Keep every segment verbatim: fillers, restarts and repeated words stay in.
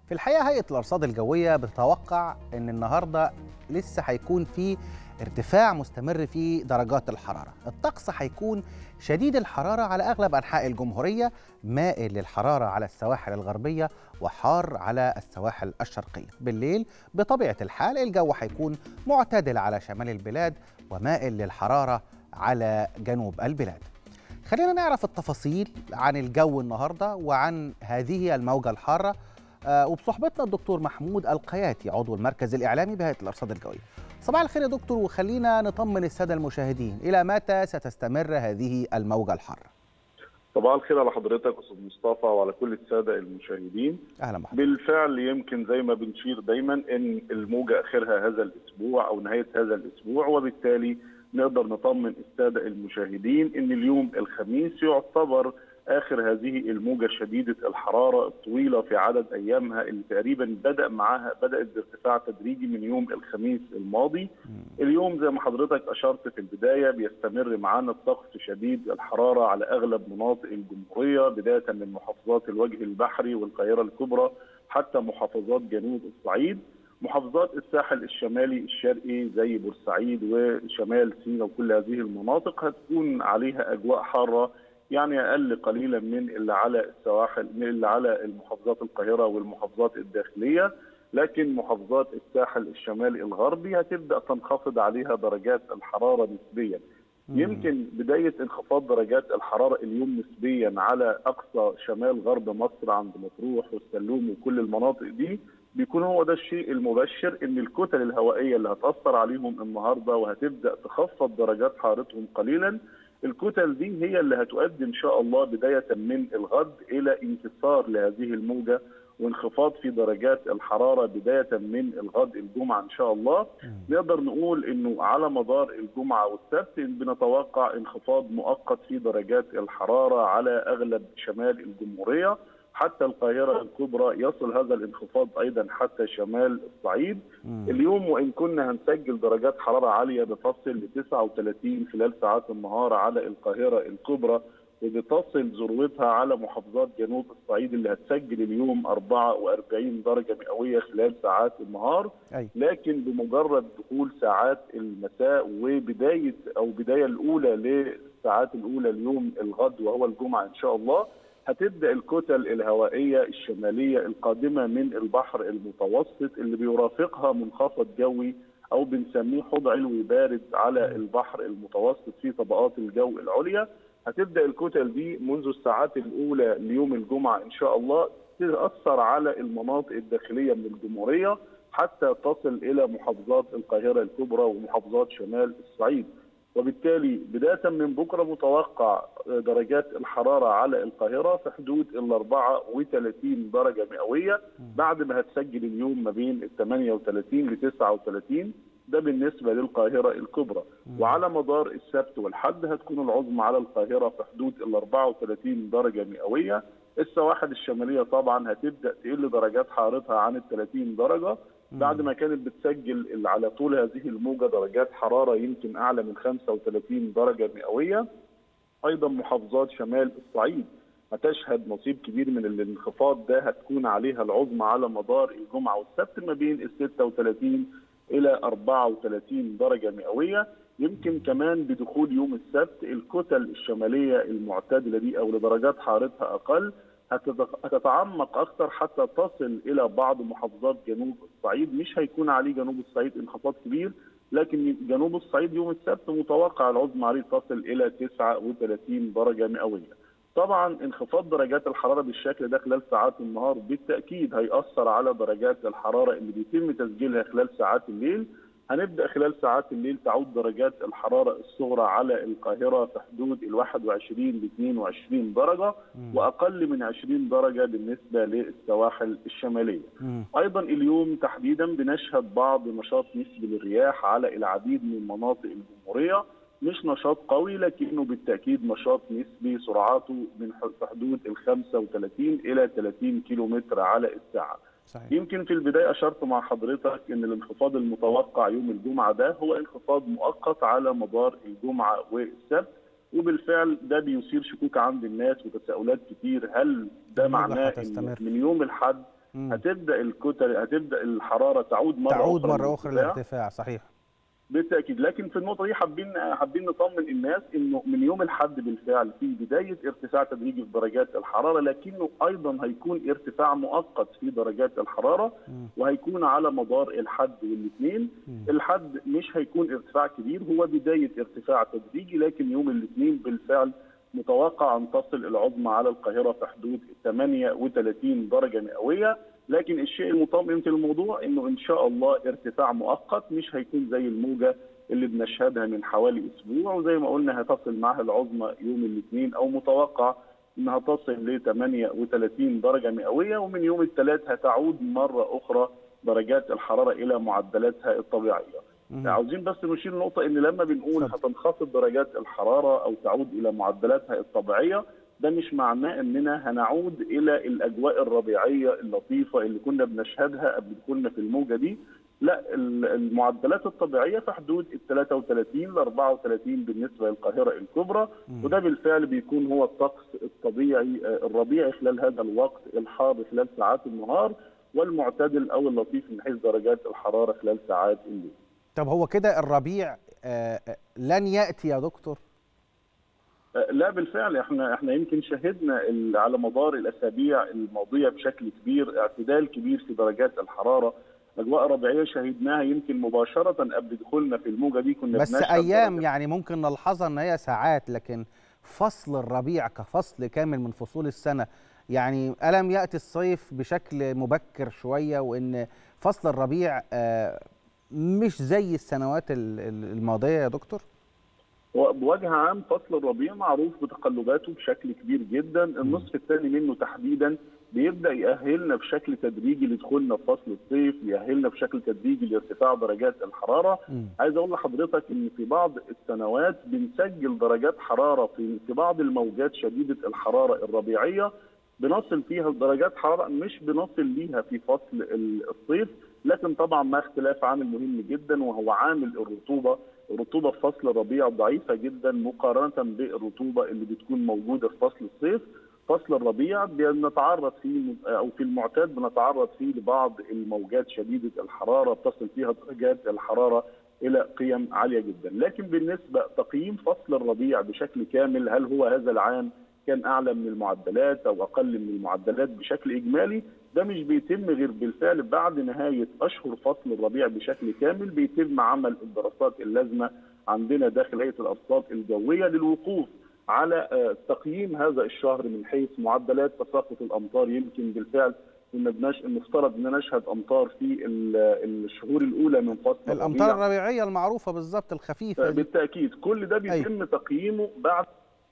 في الحقيقة هيئة الأرصاد الجوية بتتوقع أن النهاردة لسه هيكون في ارتفاع مستمر في درجات الحرارة. الطقس هيكون شديد الحرارة على أغلب أنحاء الجمهورية، مائل للحرارة على السواحل الغربية وحار على السواحل الشرقية. بالليل بطبيعة الحال الجو هيكون معتدل على شمال البلاد ومائل للحرارة على جنوب البلاد. خلينا نعرف التفاصيل عن الجو النهاردة وعن هذه الموجة الحارة، آه وبصحبتنا الدكتور محمود القياتي عضو المركز الإعلامي بهيئة الأرصاد الجوية. صباح الخير يا دكتور، وخلينا نطمن السادة المشاهدين، إلى متى ستستمر هذه الموجة الحارة؟ صباح الخير على حضرتك أستاذ مصطفى وعلى كل السادة المشاهدين. أهلا بحضرتك. بالفعل يمكن زي ما بنشير دايما إن الموجة آخرها هذا الأسبوع أو نهاية هذا الأسبوع، وبالتالي نقدر نطمن السادة المشاهدين إن اليوم الخميس يعتبر آخر هذه الموجة شديدة الحرارة الطويلة في عدد أيامها اللي تقريبا بدأ معها بدأت بارتفاع تدريجي من يوم الخميس الماضي. اليوم زي ما حضرتك أشرت في البداية بيستمر معانا الطقس شديد الحرارة على أغلب مناطق الجمهورية، بداية من محافظات الوجه البحري والقاهرة الكبرى حتى محافظات جنوب الصعيد. محافظات الساحل الشمالي الشرقي زي بورسعيد وشمال سيناء وكل هذه المناطق هتكون عليها أجواء حارة، يعني أقل قليلا من اللي على السواحل، من اللي على المحافظات القاهرة والمحافظات الداخلية، لكن محافظات الساحل الشمالي الغربي هتبدأ تنخفض عليها درجات الحرارة نسبيا. يمكن بداية انخفاض درجات الحرارة اليوم نسبيا على أقصى شمال غرب مصر عند مطروح والسلوم وكل المناطق دي، بيكون هو ده الشيء المبشر ان الكتل الهوائية اللي هتأثر عليهم النهاردة وهتبدأ تخفض درجات حرارتهم قليلا. الكتل دي هي اللي هتؤدي ان شاء الله بداية من الغد الى انكسار لهذه الموجة وانخفاض في درجات الحرارة بداية من الغد الجمعة ان شاء الله. نقدر نقول انه على مدار الجمعة والسبت بنتوقع انخفاض مؤقت في درجات الحرارة على اغلب شمال الجمهورية، حتى القاهرة الكبرى يصل هذا الانخفاض أيضا حتى شمال الصعيد. مم. اليوم وإن كنا هنسجل درجات حرارة عالية بتصل ل تسعة وثلاثين خلال ساعات النهار على القاهرة الكبرى، وبتصل ذروتها على محافظات جنوب الصعيد اللي هتسجل اليوم أربعة وأربعين درجة مئوية خلال ساعات النهار. أي. لكن بمجرد دخول ساعات المساء وبداية أو بداية الأولى للساعات الأولى اليوم الغد وهو الجمعة إن شاء الله، هتبدأ الكتل الهوائية الشمالية القادمة من البحر المتوسط اللي بيرافقها منخفض جوي أو بنسميه حوض علوي بارد على البحر المتوسط في طبقات الجو العليا. هتبدأ الكتل دي منذ الساعات الأولى ليوم الجمعة إن شاء الله تأثر على المناطق الداخلية من الجمهورية حتى تصل إلى محافظات القاهرة الكبرى ومحافظات شمال الصعيد. وبالتالي بداية من بكرة متوقع درجات الحرارة على القاهرة في حدود ال أربعة وثلاثين درجة مئوية، بعد ما هتسجل اليوم ما بين ال ثمانية وثلاثين ل تسعة وثلاثين، ده بالنسبة للقاهرة الكبرى. وعلى مدار السبت والحد هتكون العظمى على القاهرة في حدود ال أربعة وثلاثين درجة مئوية. السواحل الشمالية طبعا هتبدأ تقل درجات حرارتها عن ال ثلاثين درجة، بعد ما كانت بتسجل على طول هذه الموجة درجات حرارة يمكن أعلى من خمسة وثلاثين درجة مئوية. أيضا محافظات شمال الصعيد هتشهد نصيب كبير من الانخفاض ده، هتكون عليها العظمى على مدار الجمعة والسبت ما بين ال ستة وثلاثين إلى أربعة وثلاثين درجة مئوية. يمكن كمان بدخول يوم السبت الكتل الشمالية المعتدلة دي أو لدرجات حرارتها أقل هتتعمق أكثر حتى تصل إلى بعض محافظات جنوب الصعيد. مش هيكون عليه جنوب الصعيد انخفاض كبير، لكن جنوب الصعيد يوم السبت متوقع العظمى عليه تصل إلى تسعة وثلاثين درجة مئوية. طبعا انخفاض درجات الحرارة بالشكل ده خلال ساعات النهار بالتأكيد هيأثر على درجات الحرارة اللي بيتم تسجيلها خلال ساعات الليل. هنبدأ خلال ساعات الليل تعود درجات الحرارة الصغرى على القاهرة في حدود ال واحد وعشرين ل اثنين وعشرين درجة، وأقل من عشرين درجة بالنسبة للسواحل الشمالية. أيضا اليوم تحديدا بنشهد بعض نشاط نسبي للرياح على العديد من مناطق الجمهورية، مش نشاط قوي لكنه بالتأكيد نشاط نسبي سرعاته من حدود ال خمسة وثلاثين إلى ثلاثين كيلو متر على الساعة. صحيح. يمكن في البداية أشرت مع حضرتك أن الانخفاض المتوقع يوم الجمعة ده هو انخفاض مؤقت على مدار الجمعة والسبت، وبالفعل ده بيثير شكوك عند الناس وتساؤلات كتير، هل ده معناه أن من يوم الأحد هتبدا الكتل هتبدا الحراره تعود مره تعود اخرى مره اخرى للارتفاع. صحيح بالتاكيد. لكن في النقطه دي حابين حابين نطمن الناس انه من يوم الاحد بالفعل في بدايه ارتفاع تدريجي في درجات الحراره، لكنه ايضا هيكون ارتفاع مؤقت في درجات الحراره وهيكون على مدار الحد والاثنين. الحد مش هيكون ارتفاع كبير، هو بدايه ارتفاع تدريجي، لكن يوم الاثنين بالفعل متوقع ان تصل العظمى على القاهره في حدود ثمانية وثلاثين درجه مئويه. لكن الشيء المطمئن في الموضوع انه ان شاء الله ارتفاع مؤقت، مش هيكون زي الموجه اللي بنشهدها من حوالي اسبوع، وزي ما قلنا هتصل معها العظمى يوم الاثنين او متوقع انها تصل ل ثمانية وثلاثين درجه مئويه، ومن يوم الثلاث هتعود مره اخرى درجات الحراره الى معدلاتها الطبيعيه. عاوزين بس نشير نقطه ان لما بنقول هتنخفض درجات الحراره او تعود الى معدلاتها الطبيعيه، ده مش معناه اننا هنعود الى الاجواء الربيعيه اللطيفه اللي كنا بنشهدها قبل كنا في الموجه دي. لا، المعدلات الطبيعيه في حدود ال ثلاثة وثلاثين ل أربعة وثلاثين بالنسبه للقاهره الكبرى، وده بالفعل بيكون هو الطقس الطبيعي الربيعي خلال هذا الوقت الحار خلال ساعات النهار، والمعتدل او اللطيف من حيث درجات الحراره خلال ساعات الليل. طب هو كده الربيع لن ياتي يا دكتور؟ لا بالفعل، احنا احنا يمكن شهدنا على مدار الاسابيع الماضيه بشكل كبير اعتدال كبير في درجات الحراره، اجواء ربيعيه شهدناها يمكن مباشره قبل دخولنا في الموجه دي. كنا بس ايام يعني ممكن نلحظها ان هي ساعات، لكن فصل الربيع كفصل كامل من فصول السنه، يعني الم ياتي الصيف بشكل مبكر شويه، وان فصل الربيع مش زي السنوات الماضيه يا دكتور؟ بوجه عام فصل الربيع معروف بتقلباته بشكل كبير جدا، النصف الثاني منه تحديدا بيبدا يأهلنا بشكل تدريجي لدخولنا في فصل الصيف، يأهلنا بشكل تدريجي لارتفاع درجات الحراره. م. عايز اقول لحضرتك ان في بعض السنوات بنسجل درجات حراره في في بعض الموجات شديده الحراره الربيعيه بنصل فيها لدرجات حراره مش بنصل ليها في فصل الصيف، لكن طبعا ما اختلاف عامل مهم جدا وهو عامل الرطوبه. الرطوبه في فصل الربيع ضعيفه جدا مقارنه بالرطوبه اللي بتكون موجوده في فصل الصيف. فصل الربيع بنتعرض فيه او في المعتاد بنتعرض فيه لبعض الموجات شديده الحراره بتصل فيها درجات الحراره الى قيم عاليه جدا. لكن بالنسبه تقييم فصل الربيع بشكل كامل، هل هو هذا العام كان اعلى من المعدلات او اقل من المعدلات بشكل اجمالي، ده مش بيتم غير بالفعل بعد نهايه اشهر فصل الربيع بشكل كامل. بيتم عمل الدراسات اللازمه عندنا داخل هيئه الارصاد الجويه للوقوف على تقييم هذا الشهر من حيث معدلات تساقط الامطار. يمكن بالفعل كنا نفترض ان نشهد امطار في الشهور الاولى من فصل الامطار الربيعيه المعروفه بالظبط الخفيفه دي. بالتاكيد كل ده بيتم أيوه. تقييمه بعد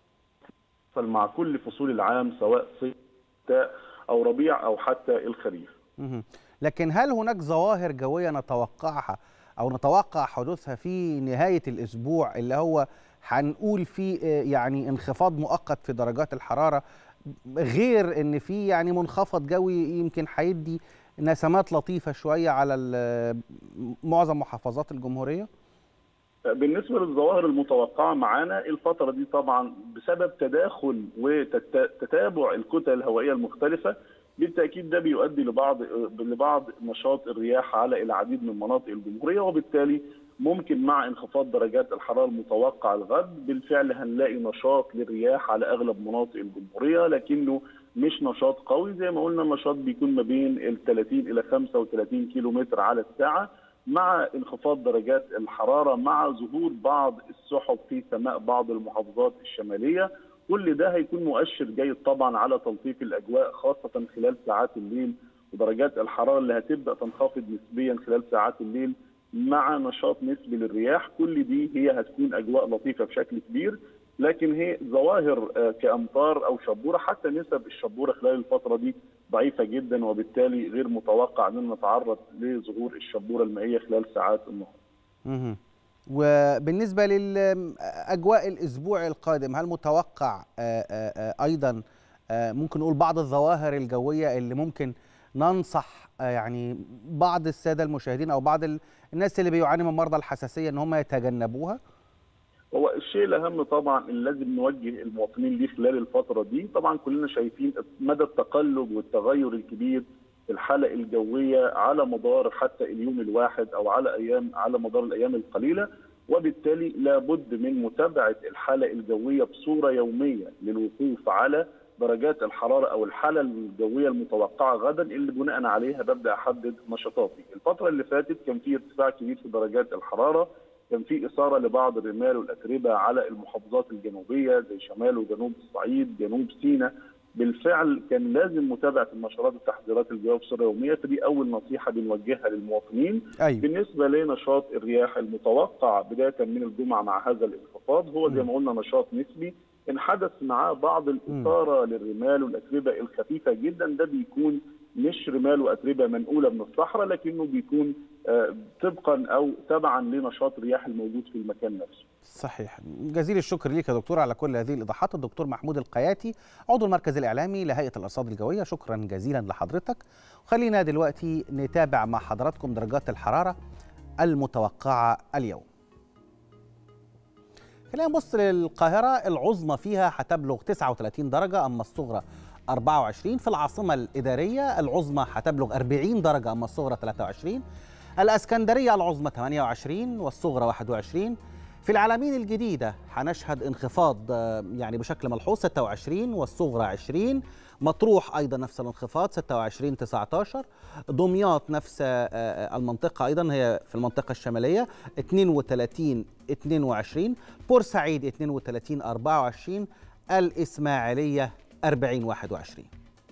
مع كل فصول العام سواء صيف او ربيع او حتى الخريف. لكن هل هناك ظواهر جويه نتوقعها او نتوقع حدوثها في نهايه الاسبوع اللي هو هنقول فيه يعني انخفاض مؤقت في درجات الحراره، غير ان في يعني منخفض جوي يمكن هيدي نسمات لطيفه شويه على معظم محافظات الجمهوريه؟ بالنسبه للظواهر المتوقعه معانا الفتره دي طبعا بسبب تداخل وتتابع الكتل الهوائيه المختلفه، بالتاكيد ده بيؤدي لبعض لبعض نشاط الرياح على العديد من مناطق الجمهوريه، وبالتالي ممكن مع انخفاض درجات الحراره المتوقع الغد بالفعل هنلاقي نشاط للرياح على اغلب مناطق الجمهوريه، لكنه مش نشاط قوي. زي ما قلنا النشاط بيكون ما بين ال ثلاثين الى خمسة وثلاثين كيلو متر على الساعه، مع انخفاض درجات الحراره مع ظهور بعض السحب في سماء بعض المحافظات الشماليه. كل ده هيكون مؤشر جيد طبعا على تلطيف الاجواء خاصه خلال ساعات الليل، ودرجات الحراره اللي هتبدا تنخفض نسبيا خلال ساعات الليل مع نشاط نسبي للرياح. كل دي هي هتكون اجواء لطيفه بشكل كبير، لكن هي ظواهر كامطار او شبوره، حتى نسب الشبوره خلال الفتره دي ضعيفه جدا، وبالتالي غير متوقع ان نتعرض لظهور الشبوره المائيه خلال ساعات النهار. اها. وبالنسبه للاجواء الاسبوع القادم، هل متوقع ايضا ممكن نقول بعض الظواهر الجويه اللي ممكن ننصح يعني بعض الساده المشاهدين او بعض الناس اللي بيعانوا من مرضى الحساسيه ان هم يتجنبوها؟ هو الشيء الاهم طبعا اللي لازم نوجه المواطنين ليه خلال الفتره دي، طبعا كلنا شايفين مدى التقلب والتغير الكبير الحالة الجوية على مدار حتى اليوم الواحد أو على أيام على مدار الأيام القليلة، وبالتالي لابد من متابعة الحالة الجوية بصورة يومية للوقوف على درجات الحرارة أو الحالة الجوية المتوقعة غدا اللي بناء عليها ببدأ أحدد نشاطاتي. الفترة اللي فاتت كان في ارتفاع كبير في درجات الحرارة، كان في إثارة لبعض الرمال والأتربة على المحافظات الجنوبية زي شمال وجنوب الصعيد، جنوب سيناء. بالفعل كان لازم متابعة النشرات والتحذيرات الجوية بصورة يومية، فدي أول نصيحة بنوجهها للمواطنين. أيوة. بالنسبة لنشاط الرياح المتوقع بداية من الجمعة مع هذا الانخفاض، هو زي ما قلنا نشاط نسبي، إن حدث معاه بعض الإثارة للرمال والأتربة الخفيفة جدا، ده بيكون مش رمال وأتربة منقولة من الصحراء، لكنه بيكون طبقا أو تبعا لنشاط الرياح الموجود في المكان نفسه. صحيح. جزيل الشكر ليك يا دكتور على كل هذه الإيضاحات. الدكتور محمود القياتي، عضو المركز الإعلامي لهيئة الأرصاد الجوية، شكرا جزيلا لحضرتك. خلينا دلوقتي نتابع مع حضراتكم درجات الحرارة المتوقعة اليوم. خلينا نبص للقاهرة، العظمى فيها هتبلغ تسعة وثلاثين درجة أما الصغرى أربعة وعشرين. في العاصمة الإدارية العظمى هتبلغ أربعين درجة أما الصغرى ثلاثة وعشرين. الإسكندرية العظمى ثمانية وعشرين والصغرى واحد وعشرين. في العلمين الجديدة هنشهد انخفاض يعني بشكل ملحوظ ستة وعشرين والصغرى عشرين. مطروح أيضا نفس الانخفاض ستة وعشرين تسعة عشر. دمياط نفس المنطقة أيضا هي في المنطقة الشمالية اثنين وثلاثين اثنين وعشرين. بورسعيد اثنين وثلاثين أربعة وعشرين. الإسماعيلية أربعين واحد وعشرين.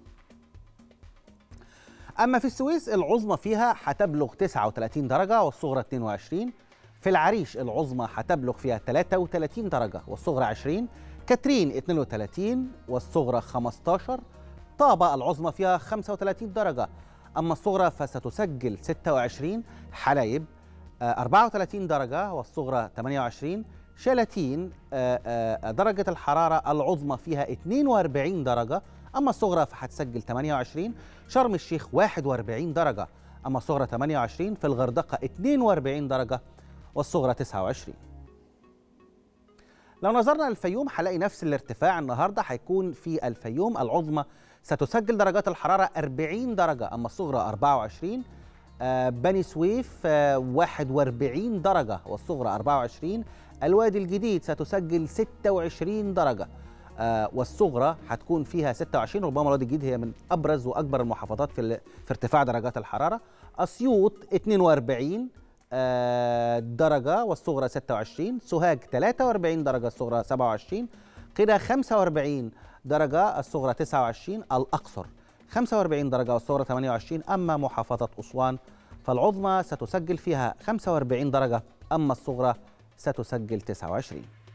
أما في السويس العظمى فيها هتبلغ تسعة وثلاثين درجة والصغرى اثنين وعشرين. في العريش العظمى هتبلغ فيها ثلاثة وثلاثين درجة والصغرى عشرين. كاترين اثنين وثلاثين والصغرى خمسة عشر. طابة العظمى فيها خمسة وثلاثين درجة أما الصغرى فستسجل ستة وعشرين. حلايب أربعة وثلاثين درجة والصغرى ثمانية وعشرين. شلاتين درجة الحرارة العظمى فيها اثنين وأربعين درجة أما الصغرى فهتسجل ثمانية وعشرين. شرم الشيخ واحد وأربعين درجة أما الصغرى ثمانية وعشرين. في الغردقة اثنين وأربعين درجة والصغرى تسعة وعشرين. لو نظرنا للفيوم هنلاقي نفس الارتفاع النهارده، هيكون في الفيوم العظمى ستسجل درجات الحرارة أربعين درجة أما الصغرى أربعة وعشرين. آه بني سويف آه واحد وأربعين درجة والصغرى أربعة وعشرين. الوادي الجديد ستسجل ستة وعشرين درجة آه والصغرى هتكون فيها ستة وعشرين. ربما الوادي الجديد هي من أبرز وأكبر المحافظات في, في ارتفاع درجات الحرارة. أسيوط اثنين وأربعين آه درجة والصغرى ستة وعشرين. سوهاج ثلاثة وأربعين درجة الصغرى سبعة وعشرين. قنا خمسة وأربعين درجة الصغرى تسعة وعشرين. الأقصر خمسة وأربعين درجة والصغرى ثمانية وعشرين. أما محافظة أسوان فالعظمى ستسجل فيها خمسة وأربعين درجة أما الصغرى ستسجل تسعة وعشرين.